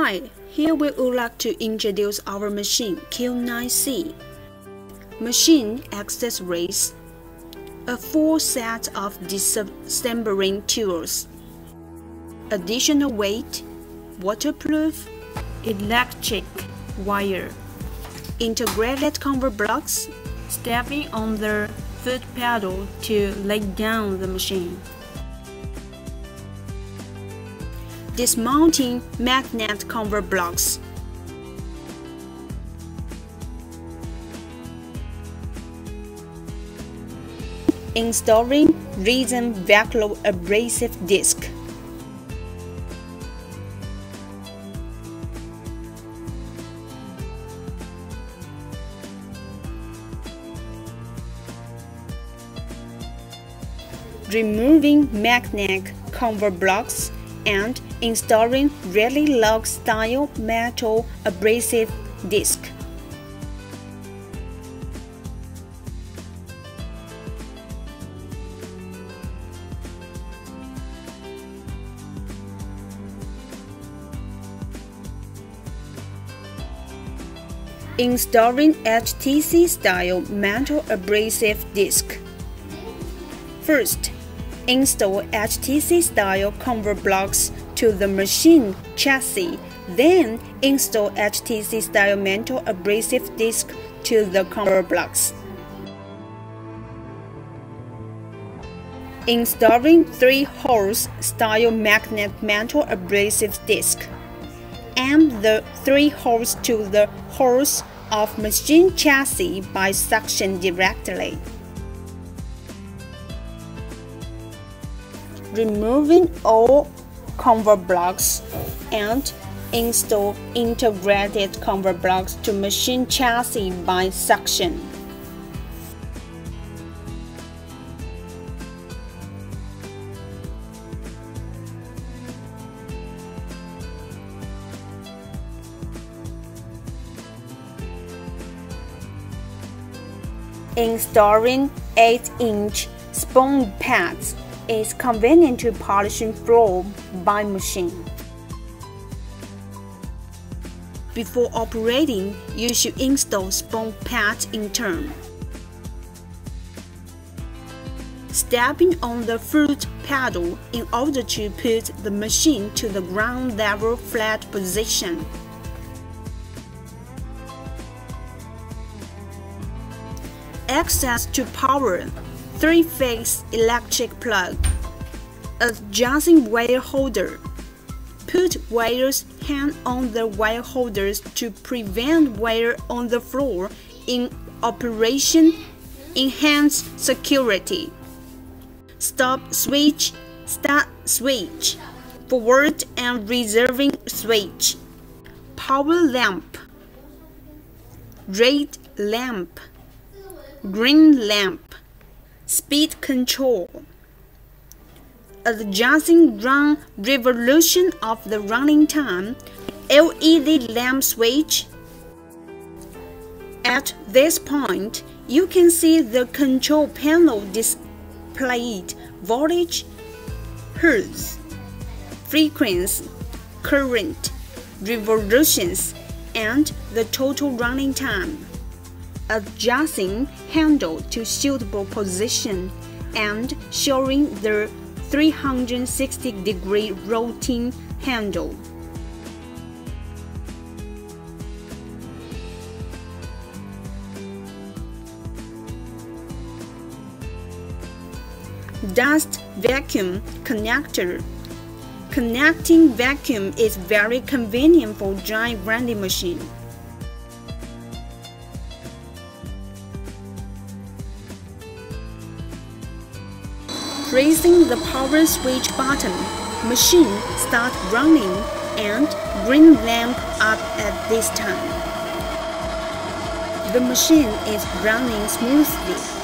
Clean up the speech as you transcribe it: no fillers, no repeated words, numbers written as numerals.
Hi, here we would like to introduce our machine Q9C. Machine accessories: a full set of disassembling tools, additional weight, waterproof, electric wire, integrated cover blocks, stepping on the foot pedal to lay down the machine, dismounting magnet cover blocks, installing resin Velcro abrasive disc, removing magnet cover blocks, and installing rally lock style metal abrasive disc. Installing HTC style metal abrasive disc. First, install HTC style cover blocks to the machine chassis, then install HTC style metal abrasive disc to the cover blocks. Installing 3-hole style magnet metal abrasive disc and the 3 holes to the holes of machine chassis by suction directly. Removing all cover blocks and install integrated cover blocks to machine chassis by suction. Installing 8-inch sponge pads is convenient to polishing floor by machine. Before operating, you should install sponge pads in turn. Stepping on the foot pedal in order to put the machine to the ground level flat position. Access to power, 3-phase electric plug, adjusting wire holder. Put wires hand on the wire holders to prevent wire on the floor in operation. Enhance security. Stop switch, start switch, forward and reserving switch. Power lamp, red lamp, green lamp, speed control, adjusting run revolution of the running time, LED lamp switch. At this point, you can see the control panel displayed voltage, hertz, frequency, current, revolutions, and the total running time. Adjusting handle to suitable position and showing the 360-degree rotating handle. Dust vacuum connector. Connecting vacuum is very convenient for dry grinding machine. Pressing the power switch button, machine starts running and green lamp up at this time. The machine is running smoothly.